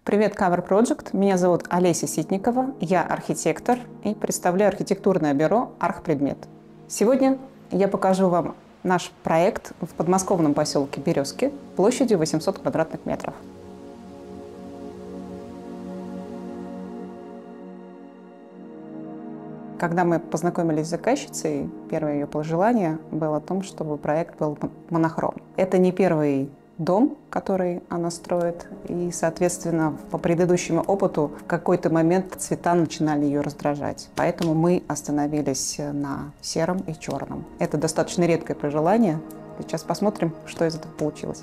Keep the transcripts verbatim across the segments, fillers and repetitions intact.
Привет, Cover Project. Меня зовут Олеся Ситникова. Я архитектор и представляю архитектурное бюро «Архпредмет». Сегодня я покажу вам наш проект в подмосковном поселке Березки площадью восемьсот квадратных метров. Когда мы познакомились с заказчицей, первое ее пожелание было о том, чтобы проект был монохромный. Это не первый дом, который она строит, и, соответственно, по предыдущему опыту в какой-то момент цвета начинали ее раздражать. Поэтому мы остановились на сером и черном. Это достаточно редкое пожелание. Сейчас посмотрим, что из этого получилось.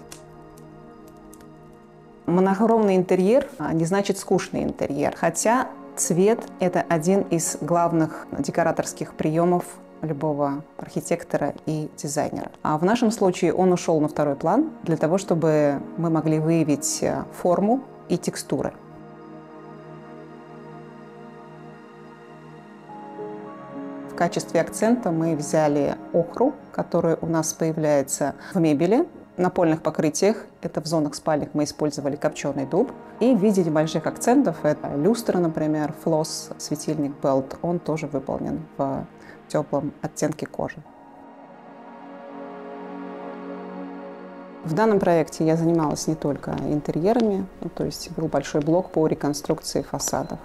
Монохромный интерьер не значит скучный интерьер, хотя цвет – это один из главных декораторских приемов любого архитектора и дизайнера. А в нашем случае он ушел на второй план для того, чтобы мы могли выявить форму и текстуры. В качестве акцента мы взяли охру, которая у нас появляется в мебели. На напольных покрытиях, это в зонах спальных, мы использовали копченый дуб. И в виде небольших акцентов, это люстра, например, флосс, светильник, белт, он тоже выполнен в теплом оттенке кожи. В данном проекте я занималась не только интерьерами, ну, то есть был большой блок по реконструкции фасадов.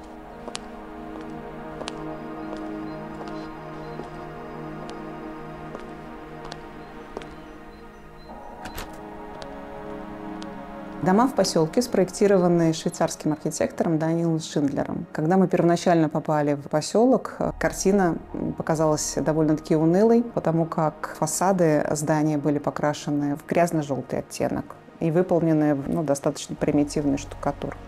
Дома в поселке спроектированы швейцарским архитектором Даниэлем Шиндлером. Когда мы первоначально попали в поселок, картина показалась довольно-таки унылой, потому как фасады здания были покрашены в грязно-желтый оттенок и выполнены в ну, достаточно примитивной штукатурке.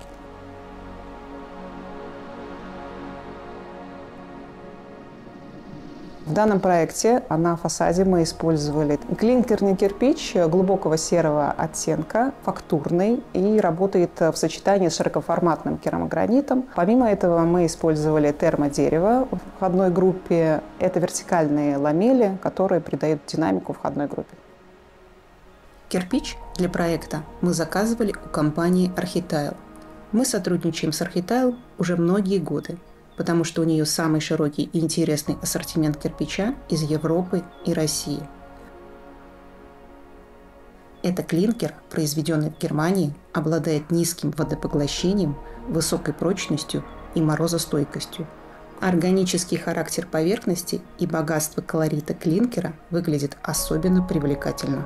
В данном проекте на фасаде мы использовали клинкерный кирпич глубокого серого оттенка, фактурный, и работает в сочетании с широкоформатным керамогранитом. Помимо этого мы использовали термодерево в входной группе. Это вертикальные ламели, которые придают динамику входной группе. Кирпич для проекта мы заказывали у компании Architile. Мы сотрудничаем с Architile уже многие годы, потому что у нее самый широкий и интересный ассортимент кирпича из Европы и России. Это клинкер, произведенный в Германии, обладает низким водопоглощением, высокой прочностью и морозостойкостью. Органический характер поверхности и богатство колорита клинкера выглядит особенно привлекательно.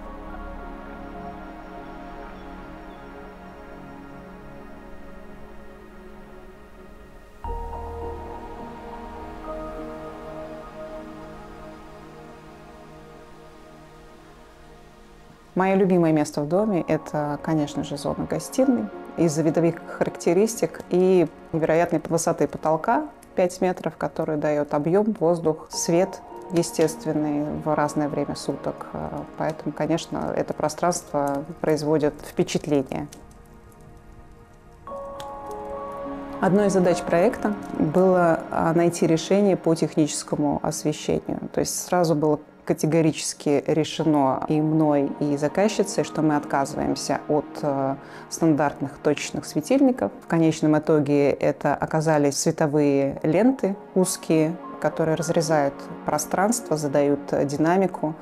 Мое любимое место в доме – это, конечно же, зона гостиной. Из-за видовых характеристик и невероятной высоты потолка пять метров, который дает объем, воздух, свет естественный в разное время суток. Поэтому, конечно, это пространство производит впечатление. Одной из задач проекта было найти решение по техническому освещению. То есть сразу было категорически решено и мной, и заказчицей, что мы отказываемся от э, стандартных точечных светильников. В конечном итоге это оказались световые ленты узкие, которые разрезают пространство, задают динамику.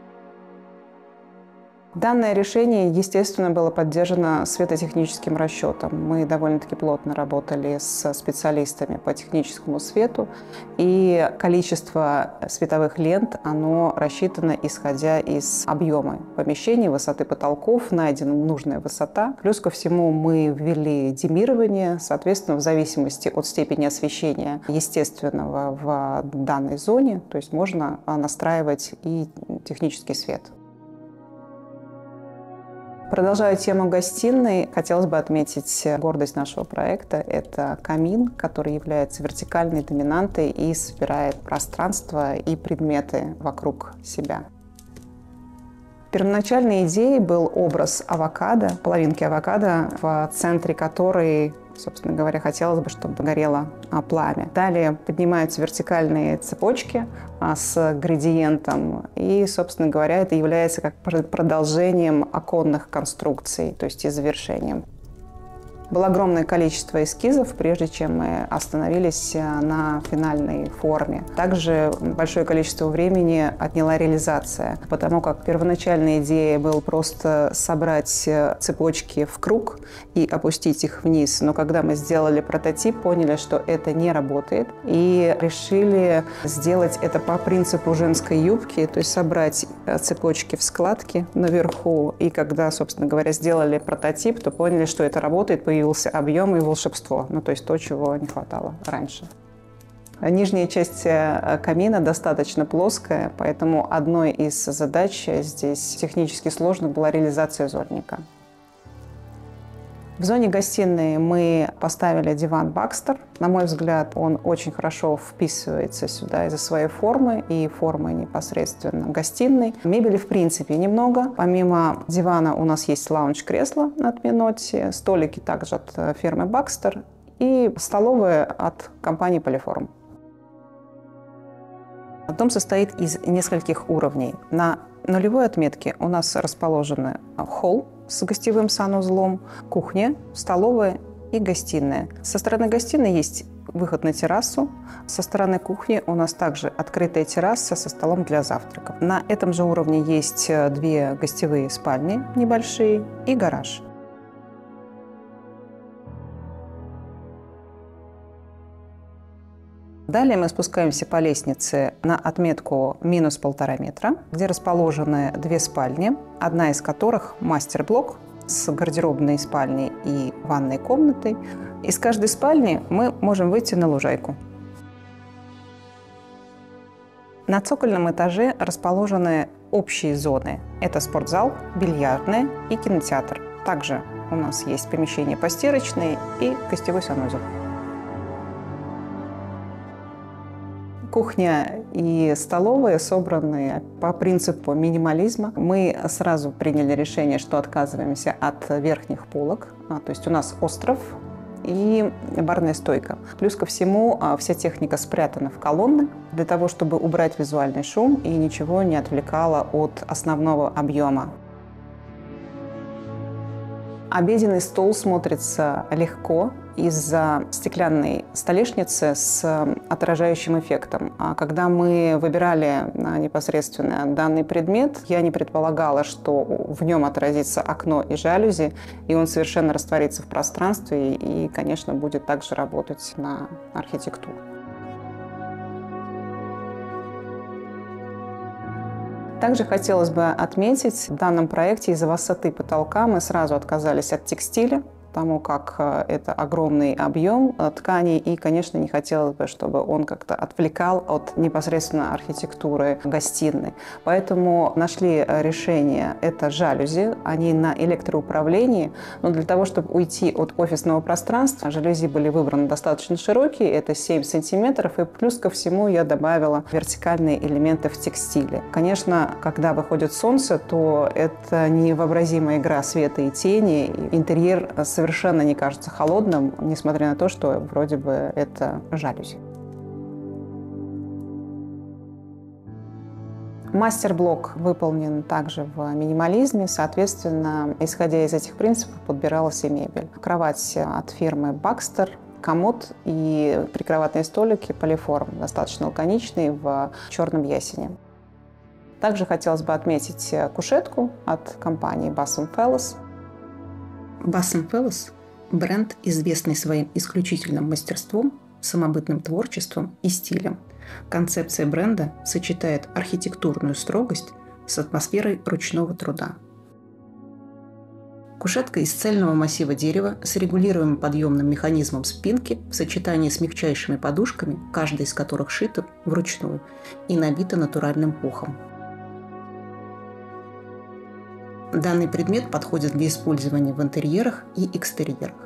Данное решение, естественно, было поддержано светотехническим расчетом. Мы довольно-таки плотно работали с специалистами по техническому свету, и количество световых лент, оно рассчитано исходя из объема помещений, высоты потолков, найдена нужная высота. Плюс ко всему мы ввели диммирование, соответственно, в зависимости от степени освещения естественного в данной зоне, то есть можно настраивать и технический свет. Продолжая тему гостиной, хотелось бы отметить гордость нашего проекта. Это камин, который является вертикальной доминантой и собирает пространство и предметы вокруг себя. Первоначальной идеей был образ авокадо, половинки авокадо, в центре которой, собственно говоря, хотелось бы, чтобы горело пламя. Далее поднимаются вертикальные цепочки с градиентом, и, собственно говоря, это является как продолжением оконных конструкций, то есть и завершением. Было огромное количество эскизов, прежде чем мы остановились на финальной форме. Также большое количество времени отняла реализация, потому как первоначальная идея была просто собрать цепочки в круг и опустить их вниз. Но когда мы сделали прототип, поняли, что это не работает, и решили сделать это по принципу женской юбки, то есть собрать цепочки в складки наверху. И когда, собственно говоря, сделали прототип, то поняли, что это работает, появился объем и волшебство, ну то есть то, чего не хватало раньше. Нижняя часть камина достаточно плоская, поэтому одной из задач здесь технически сложных была реализация зольника. В зоне гостиной мы поставили диван Baxter. На мой взгляд, он очень хорошо вписывается сюда из-за своей формы и формы непосредственно гостиной. Мебели в принципе немного. Помимо дивана у нас есть лаунж-кресло от Minotti, столики также от фирмы Baxter и столовые от компании Polyform. Дом состоит из нескольких уровней. На нулевой отметке у нас расположены холл с гостевым санузлом, кухня, столовая и гостиная. Со стороны гостиной есть выход на террасу. Со стороны кухни у нас также открытая терраса со столом для завтраков. На этом же уровне есть две гостевые спальни небольшие и гараж. Далее мы спускаемся по лестнице на отметку минус полтора метра, где расположены две спальни, одна из которых мастер-блок с гардеробной спальней и ванной комнатой. Из каждой спальни мы можем выйти на лужайку. На цокольном этаже расположены общие зоны. Это спортзал, бильярдная и кинотеатр. Также у нас есть помещения постирочные и гостевой санузел. Кухня и столовая собраны по принципу минимализма. Мы сразу приняли решение, что отказываемся от верхних полок. А, то есть у нас остров и барная стойка. Плюс ко всему вся техника спрятана в колонны для того, чтобы убрать визуальный шум и ничего не отвлекало от основного объема. Обеденный стол смотрится легко из-за стеклянной столешницы с отражающим эффектом. А когда мы выбирали непосредственно данный предмет, я не предполагала, что в нем отразится окно и жалюзи, и он совершенно растворится в пространстве и, конечно, будет также работать на архитектуру. Также хотелось бы отметить, в данном проекте из-за высоты потолка мы сразу отказались от текстиля, потому как это огромный объем тканей, и, конечно, не хотелось бы, чтобы он как-то отвлекал от непосредственно архитектуры гостиной. Поэтому нашли решение – это жалюзи, они на электроуправлении, но для того, чтобы уйти от офисного пространства, жалюзи были выбраны достаточно широкие, это семь сантиметров, и плюс ко всему я добавила вертикальные элементы в текстиле. Конечно, когда выходит солнце, то это невообразимая игра света и тени, интерьер совершенно совершенно не кажется холодным, несмотря на то, что вроде бы это жалюзи. Мастер-блок выполнен также в минимализме, соответственно, исходя из этих принципов, подбиралась и мебель. Кровать от фирмы Baxter, комод и прикроватные столики Polyform, достаточно лаконичные, в черном ясене. Также хотелось бы отметить кушетку от компании Bassam Fellows. Bassam Fellows – бренд, известный своим исключительным мастерством, самобытным творчеством и стилем. Концепция бренда сочетает архитектурную строгость с атмосферой ручного труда. Кушетка из цельного массива дерева с регулируемым подъемным механизмом спинки в сочетании с мягчайшими подушками, каждая из которых шита вручную и набита натуральным пухом. Данный предмет подходит для использования в интерьерах и экстерьерах.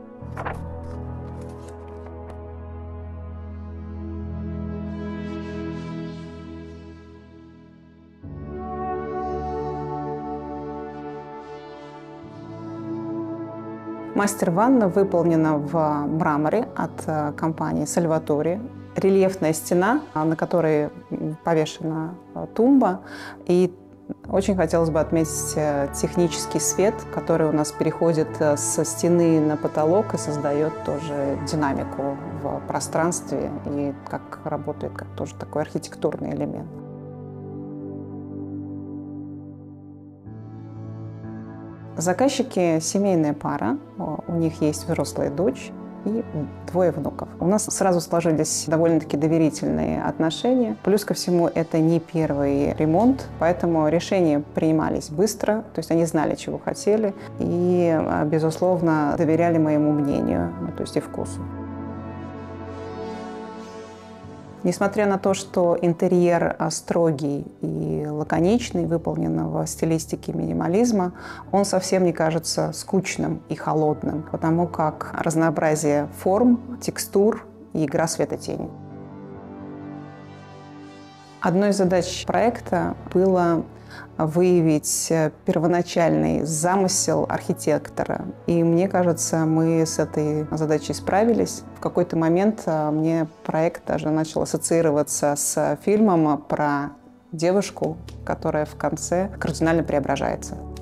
Мастер-ванна выполнена в мраморе от компании Salvatore. Рельефная стена, на которой повешена тумба, и Очень хотелось бы отметить технический свет, который у нас переходит со стены на потолок и создает тоже динамику в пространстве и как работает как тоже такой архитектурный элемент. Заказчики – семейная пара, у них есть взрослая дочь и двое внуков. У нас сразу сложились довольно-таки доверительные отношения. Плюс ко всему, это не первый ремонт, поэтому решения принимались быстро, то есть они знали, чего хотели, и, безусловно, доверяли моему мнению, то есть и вкусу. Несмотря на то, что интерьер строгий и лаконичный, выполнен в стилистике минимализма, он совсем не кажется скучным и холодным, потому как разнообразие форм, текстур и игра света-тени. Одной из задач проекта было выявить первоначальный замысел архитектора. И мне кажется, мы с этой задачей справились. В какой-то момент мне проект даже начал ассоциироваться с фильмом про девушку, которая в конце кардинально преображается.